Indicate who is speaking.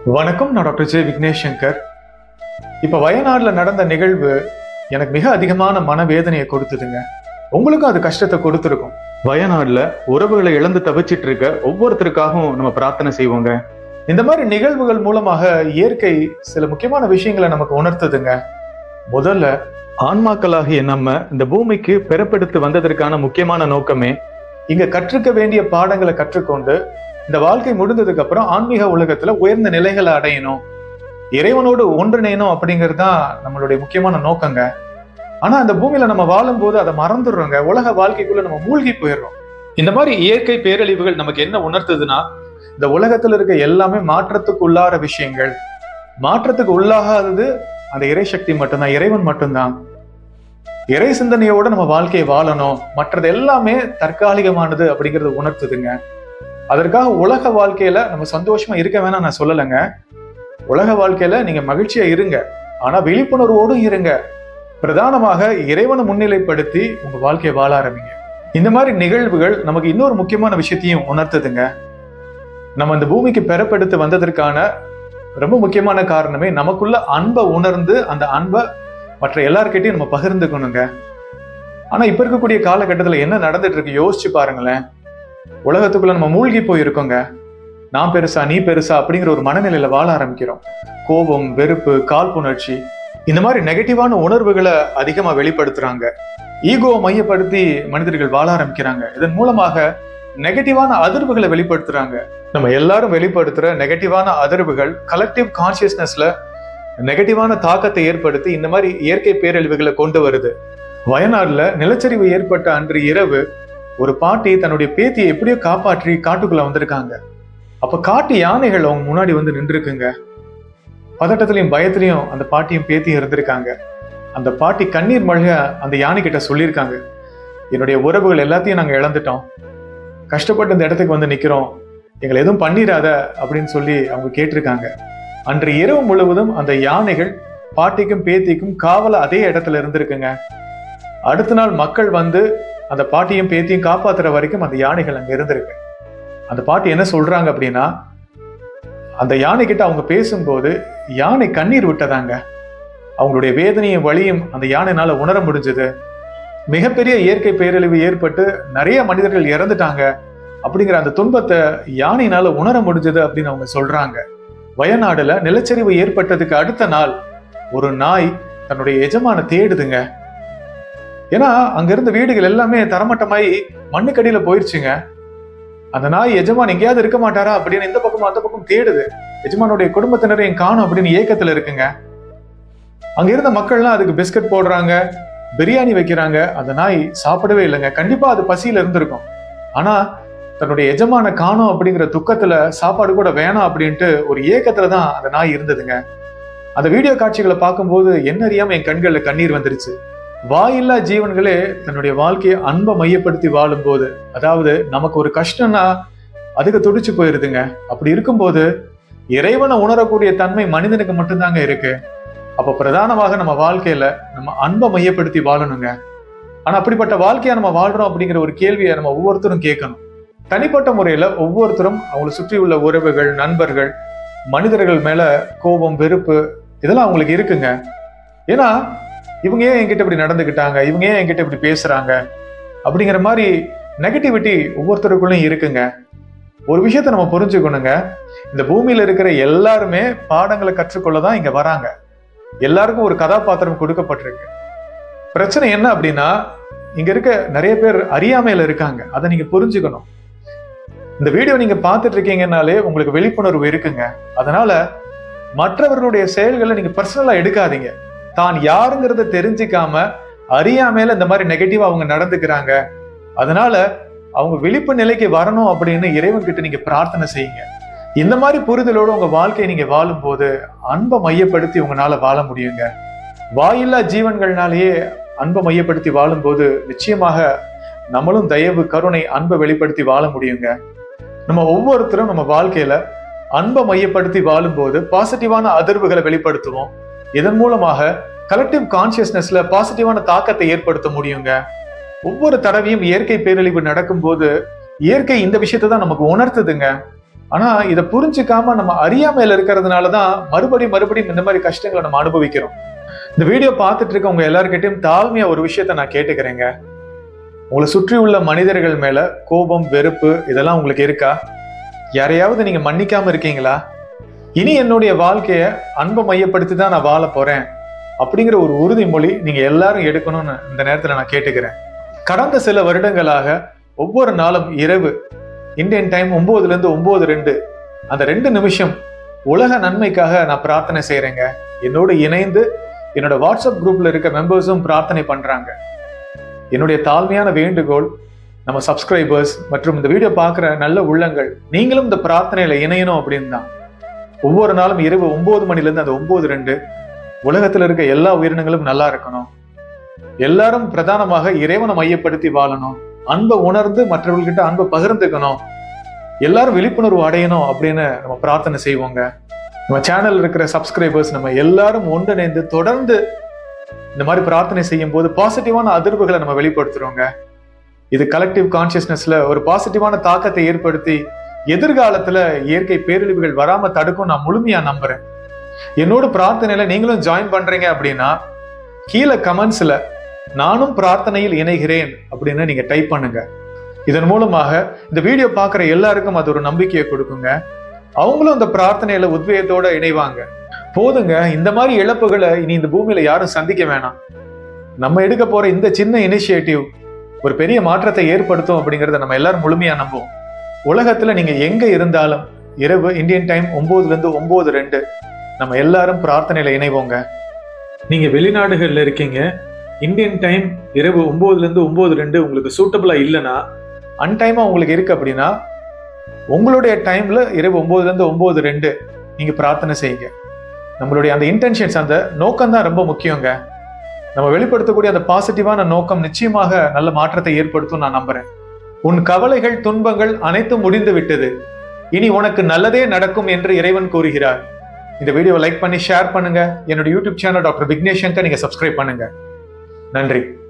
Speaker 1: வணக்கம். நான் doctor J Vignesh Shankar. இப்ப வயநாடுல நடந்த நிகழ்வு எனக்கு மிக அதிகமான மனவேதனையை கொடுத்ததுங்க. உங்களுக்கும் அது கஷ்டத்தை கொடுத்துருக்கும். வயநாடுல உறவுகளை இழந்து தவிச்சிட்டு இருக்க ஒவ்வொருத்தருக்காகவும் நம்ம பிரார்த்தனை செய்வோங்க. இந்த மாதிரி நிகழ்வுகள் மூலமாக இயற்கை சில முக்கியமான விஷயங்களை நமக்கு உணர்த்துதுங்க. முதல்ல ஆன்மாக்களாகிய நம்ம இந்த பூமிக்கு பிறப்பெடுத்து வந்ததற்கான முக்கியமான நோக்கமே இங்க கற்றுக்க வேண்டிய பாடங்களை கற்றுக்கொண்டு இந்த வாழ்க்கை முடிந்ததுக்கு அப்புறம் ஆன்மீக உலகத்துல உயர்ந்த நிலைகளை அடையணும், இறைவனோடு ஒன்றிணையணும் அப்படிங்கிறது தான் நம்மளுடைய முக்கியமான நோக்கங்க. ஆனா அந்த பூமியில நம்ம வாழும் போது அதை மறந்துடுறோங்க. உலக வாழ்க்கைக்குள்ள நம்ம மூழ்கி போயிடுறோம். இந்த மாதிரி இயற்கை பேரழிவுகள் நமக்கு என்ன உணர்த்துதுன்னா, இந்த உலகத்துல இருக்க எல்லாமே மாற்றத்துக்கு உள்ளார விஷயங்கள். மாற்றத்துக்கு உள்ளாகாதது அந்த இறை சக்தி மட்டும்தான், இறைவன் மட்டும்தான். இறை சிந்தனையோட நம்ம வாழ்க்கையை வாழணும், மற்றது எல்லாமே தற்காலிகமானது அப்படிங்கறது உணர்த்துதுங்க. அதற்காக உலக வாழ்க்கையில நம்ம சந்தோஷமா இருக்க வேணாம் நான் சொல்லலைங்க. உலக வாழ்க்கையில நீங்க மகிழ்ச்சியா இருங்க, ஆனா விழிப்புணர்வோடும் இருங்க. பிரதானமாக இறைவனை முன்னிலைப்படுத்தி உங்க வாழ்க்கையை வாழ ஆரம்பிங்க. இந்த மாதிரி நிகழ்வுகள் நமக்கு இன்னொரு முக்கியமான விஷயத்தையும் உணர்த்துதுங்க. நம்ம இந்த பூமிக்கு பிறப்பெடுத்து வந்ததற்கான ரொம்ப முக்கியமான காரணமே நமக்குள்ள அன்பை உணர்ந்து அந்த அன்பை மற்ற எல்லார்கிட்டையும் நம்ம பகிர்ந்துக்கணுங்க. ஆனா இப்ப இருக்கக்கூடிய காலகட்டத்துல என்ன நடந்துட்டு இருக்கு யோசிச்சு பாருங்களேன். உலகத்துக்குள்ள நம்ம மூழ்கி போயிருக்கோங்க. நான் பெருசா நீ பெருசா அப்படிங்கிற ஒரு மனநிலையில வாழ ஆரம்பிக்கிறோம். கோபம், வெறுப்பு, காழ்ப்புணர்ச்சி, இந்த மாதிரி நெகட்டிவான உணர்வுகளை அதிகமா வெளிப்படுத்துறாங்க. ஈகோவை மையப்படுத்தி மனிதர்கள் வாழ ஆரம்பிக்கிறாங்க. இதன் மூலமாக நெகட்டிவான அதிர்வுகளை வெளிப்படுத்துறாங்க. நம்ம எல்லாரும் வெளிப்படுத்துற நெகட்டிவான அதிர்வுகள் கலெக்டிவ் கான்சியஸ்னஸ்ல நெகட்டிவான தாக்கத்தை ஏற்படுத்தி இந்த மாதிரி இயற்கை பேரழிவுகளை கொண்டு வருது. வயநாடுல நிலச்சரிவு ஏற்பட்ட அன்று இரவு ஒரு பாட்டி தன்னுடைய பேத்தியை எப்படியோ காப்பாற்றி காட்டுக்குள்ள வந்திருக்காங்க. அப்ப காட்டு யானைகள் அவங்க முன்னாடி வந்து நின்றுருக்குங்க. பதட்டத்திலையும் பயத்திலையும் அந்த பாட்டியும் பேத்தியும் இருந்திருக்காங்க. அந்த பாட்டி கண்ணீர் மல்க அந்த யானை கிட்ட சொல்லியிருக்காங்க, என்னுடைய உறவுகள் எல்லாத்தையும் நாங்க இழந்துட்டோம், கஷ்டப்பட்டு இந்த இடத்துக்கு வந்து நிக்கிறோம், எங்களை எதுவும் பண்ணிடாத அப்படின்னு சொல்லி அவங்க கேட்டிருக்காங்க. அன்று இரவு முழுவதும் அந்த யானைகள் பாட்டிக்கும் பேத்திக்கும் காவல அதே இடத்துல இருந்திருக்குங்க. அடுத்த நாள் மக்கள் வந்து அந்த பாட்டியும் பேத்தியும் காப்பாத்துற வரைக்கும் அந்த யானைகள் அங்க இருந்திருக்கு. அந்த பாட்டி என்ன சொல்றாங்க அப்படின்னா, அந்த யானை கிட்ட அவங்க பேசும்போது யானை கண்ணீர் விட்டதாங்க. அவங்களுடைய வேதனையும் வலியும் அந்த யானைனால உணர முடிஞ்சது. மிகப்பெரிய இயற்கை பேரழிவு ஏற்பட்டு நிறைய மனிதர்கள் இறந்துட்டாங்க அப்படிங்கிற அந்த துன்பத்தை யானைனால உணர முடிஞ்சது அப்படின்னு அவங்க சொல்றாங்க. வயநாடுல நிலச்சரிவு ஏற்பட்டதுக்கு அடுத்த நாள் ஒரு நாய் தன்னுடைய எஜமான தேடுதுங்க. ஏன்னா அங்க இருந்த வீடுகள் எல்லாமே தரமட்டமாயி மண்ணுக்கடியில போயிருச்சுங்க. அந்த நாய் எஜமான் எங்கேயாவது இருக்க மாட்டாரா அப்படின்னு இந்த பக்கம் அந்த பக்கம் தேடுது. எஜமானுடைய குடும்பத்தினரையும் காணும் அப்படின்னு ஏக்கத்துல இருக்குங்க. அங்க இருந்த மக்கள்லாம் அதுக்கு பிஸ்கட் போடுறாங்க, பிரியாணி வைக்கிறாங்க. அந்த நாய் சாப்பிடவே இல்லைங்க. கண்டிப்பா அது பசியில இருந்திருக்கும். ஆனா தன்னுடைய எஜமான காணும் அப்படிங்கிற துக்கத்துல சாப்பாடு கூட வேணாம் அப்படின்ட்டு ஒரு ஏக்கத்துல தான் அந்த நாய் இருந்ததுங்க. அந்த வீடியோ காட்சிகளை பார்க்கும்போது என்ன அறியாம என் கண்கள்ல கண்ணீர் வந்துருச்சு. வாயில்லா ஜீவன்களே தன்னுடைய வாழ்க்கையை அன்பை மையப்படுத்தி வாழும் போது, அதாவது நமக்கு ஒரு கஷ்டம்னா அதுக்கு துடிச்சு போயிருதுங்க. அப்படி இருக்கும்போது இறைவனை உணரக்கூடிய தன்மை மனிதனுக்கு மட்டும்தாங்க இருக்கு. அப்ப பிரதானமாக நம்ம வாழ்க்கையில நம்ம அன்பை மையப்படுத்தி வாழணுங்க. ஆனா அப்படிப்பட்ட வாழ்க்கையா நம்ம வாழ்றோம் அப்படிங்கிற ஒரு கேள்வியை நம்ம ஒவ்வொருத்தரும் கேட்கணும். தனிப்பட்ட முறையில ஒவ்வொருத்தரும் அவங்களை சுற்றி உள்ள உறவுகள், நண்பர்கள், மனிதர்கள் மேல கோபம், வெறுப்பு இதெல்லாம் அவங்களுக்கு இருக்குங்க. ஏன்னா இவங்க ஏன் என்கிட்ட இப்படி நடந்துக்கிட்டாங்க, இவங்க ஏன் என்கிட்ட இப்படி பேசுறாங்க அப்படிங்கிற மாதிரி நெகட்டிவிட்டி ஒவ்வொருத்தருக்குள்ளயும் இருக்குங்க. ஒரு விஷயத்த நம்ம புரிஞ்சுக்கணுங்க, இந்த பூமியில இருக்கிற எல்லாருமே பாடங்களை கற்றுக்கொள்ளதான் இங்க வராங்க. எல்லாருக்கும் ஒரு கதாபாத்திரம் கொடுக்கப்பட்டிருக்கு. பிரச்சனை என்ன அப்படின்னா, இங்க இருக்க நிறைய பேர் அறியாமையில இருக்காங்க. அதை நீங்க புரிஞ்சுக்கணும். இந்த வீடியோ நீங்க பார்த்துட்டு இருக்கீங்கன்னாலே உங்களுக்கு விழிப்புணர்வு இருக்குங்க. அதனால மற்றவர்களுடைய செயல்களை நீங்க பர்சனலா எடுக்காதீங்க. தான் யாருங்கிறத தெரிஞ்சுக்காம அறியாமையில இந்த மாதிரி நெகட்டிவா அவங்க நடந்துக்கிறாங்க. அதனால அவங்க விழிப்பு நிலைக்கு வரணும் அப்படின்னு இறைவன் கிட்ட நீங்க பிரார்த்தனை செய்யுங்க. இந்த மாதிரி புரிதலோட உங்க வாழ்க்கையை நீங்க வாழும் போது அன்பை மையப்படுத்தி உங்களால வாழ முடியுங்க. வாயில்லா ஜீவன்கள்னாலேயே அன்பை மையப்படுத்தி வாழும் போது நிச்சயமாக நம்மளும் தயவு, கருணை, அன்பை வெளிப்படுத்தி வாழ முடியுங்க. நம்ம ஒவ்வொருத்தரும் நம்ம வாழ்க்கையில அன்பை மையப்படுத்தி வாழும் போது பாசிட்டிவான அதிர்வுகளை வெளிப்படுத்துவோம். இதன் மூலமாக கலெக்டிவ் கான்சியஸ்னஸ்ல பாசிட்டிவான தாக்கத்தை ஏற்படுத்த முடியுங்க. ஒவ்வொரு தடவையும் இயற்கை பேரழிவு நடக்கும் போது இயற்கை இந்த விஷயத்தை தான் நமக்கு உணர்த்துதுங்க. ஆனா இதை புரிஞ்சுக்காம நம்ம அறியாமையில இருக்கிறதுனாலதான் மறுபடியும் இந்த மாதிரி கஷ்டங்களை நம்ம அனுபவிக்கிறோம். இந்த வீடியோ பார்த்துட்டு இருக்க உங்க எல்லாருக்கிட்டையும் தாழ்மையா ஒரு விஷயத்த நான் கேட்டுக்கிறேங்க. உங்களை சுற்றி உள்ள மனிதர்கள் மேல கோபம், வெறுப்பு இதெல்லாம் உங்களுக்கு இருக்கா? யாரையாவது நீங்க மன்னிக்காம இருக்கீங்களா? இனி என்னுடைய வாழ்க்கைய அன்பை மையப்படுத்தி தான் நான் வாழ போறேன் அப்படிங்கிற ஒரு உறுதிமொழி நீங்க எல்லாரும் எடுக்கணும்னு இந்த நேரத்துல நான் கேட்டுக்கிறேன். கடந்த சில வருடங்களாக ஒவ்வொரு நாளும் இரவு இந்தியன் டைம் 9ல இருந்து 9:02 அந்த 2 நிமிஷம் உலக நன்மைக்காக நான் பிரார்த்தனை செய்யறேங்க. என்னோடு இணைந்து என்னோட வாட்ஸ்அப் குரூப்ல இருக்க மெம்பர்ஸும் பிரார்த்தனை பண்றாங்க. என்னுடைய தாழ்மையான வேண்டுகோள், நம்ம சப்ஸ்கிரைபர்ஸ் மற்றும் இந்த வீடியோ பார்க்குற நல்ல உள்ளங்கள் நீங்களும் இந்த பிரார்த்தனையில இணையணும் அப்படின்னு தான். ஒவ்வொரு நாளும் இரவு 9 மணிலேருந்து அந்த 9:02 உலகத்துல இருக்க எல்லா உயிரினங்களும் நல்லா இருக்கணும். எல்லாரும் பிரதானமாக இறைவனை மையப்படுத்தி வாழணும். அன்பை உணர்ந்து மற்றவர்கள்கிட்ட அன்பை பகிர்ந்துக்கணும். எல்லாரும் விழிப்புணர்வு அடையணும் அப்படின்னு நம்ம பிரார்த்தனை செய்வோங்க. நம்ம சேனல் இருக்கிற சப்ஸ்கிரைபர்ஸ் நம்ம எல்லாரும் ஒன்றிணைந்து தொடர்ந்து இந்த மாதிரி பிரார்த்தனை செய்யும் போது பாசிட்டிவான அதிர்வுகளை நம்ம வெளிப்படுத்துறோங்க. இது கலெக்டிவ் கான்சியஸ்னஸ்ல ஒரு பாசிட்டிவான தாக்கத்தை ஏற்படுத்தி எதிர்காலத்துல இயற்கை பேரழிவுகள் வராம தடுக்கும் நான் முழுமையா நம்புறேன். என்னோட பிரார்த்தனையில நீங்களும் ஜாயின் பண்றீங்க அப்படின்னா கீழே கமெண்ட்ஸ்ல நானும் பிரார்த்தனையில் இணைகிறேன் அப்படின்னு நீங்க டைப் பண்ணுங்க. இதன் மூலமாக இந்த வீடியோ பார்க்குற எல்லாருக்கும் அது ஒரு நம்பிக்கையை கொடுக்குங்க. அவங்களும் இந்த பிரார்த்தனையில உத்வேகத்தோட இணைவாங்க. போதுங்க, இந்த மாதிரி இழப்புகளை இனி இந்த பூமியில யாரும் சந்திக்க வேணாம். நம்ம எடுக்க போற இந்த சின்ன இனிஷியேட்டிவ் ஒரு பெரிய மாற்றத்தை ஏற்படுத்தும் அப்படிங்கறத நம்ம எல்லாரும் முழுமையா நம்புவோம். உலகத்துல நீங்க எங்க இருந்தாலும் இரவு இந்தியன் டைம் 9ல இருந்து 9:02 நம்ம எல்லாரும் பிரார்த்தனையில இணைவோங்க. நீங்க வெளிநாடுகள்ல இருக்கீங்க, இந்தியன் டைம் இரவு 9ல இருந்து 9:02 உங்களுக்கு சூட்டபிளா இல்லைன்னா, அன்டைமா உங்களுக்கு இருக்கு அப்படின்னா உங்களுடைய டைம்ல இரவு 9ல இருந்து 9:02 நீங்க பிரார்த்தனை செய்யுங்க. நம்மளுடைய அந்த இன்டென்ஷன்ஸ், அந்த நோக்கம் தான் ரொம்ப முக்கியங்க. நம்ம வெளிப்படுத்தக்கூடிய அந்த பாசிட்டிவான நோக்கம் நிச்சயமாக நல்ல மாற்றத்தை ஏற்படுத்தும் நான் நம்புறேன். உன் கவலைகள், துன்பங்கள் அனைத்தும் முடிந்து விட்டது, இனி உனக்கு நல்லதே நடக்கும் என்று இறைவன் கூறுகிறார். இந்த வீடியோவை லைக் பண்ணி ஷேர் பண்ணுங்க. என்னோட YouTube channel doctor Vignesh Shankar நீங்க சப்ஸ்கிரைப் பண்ணுங்க. நன்றி.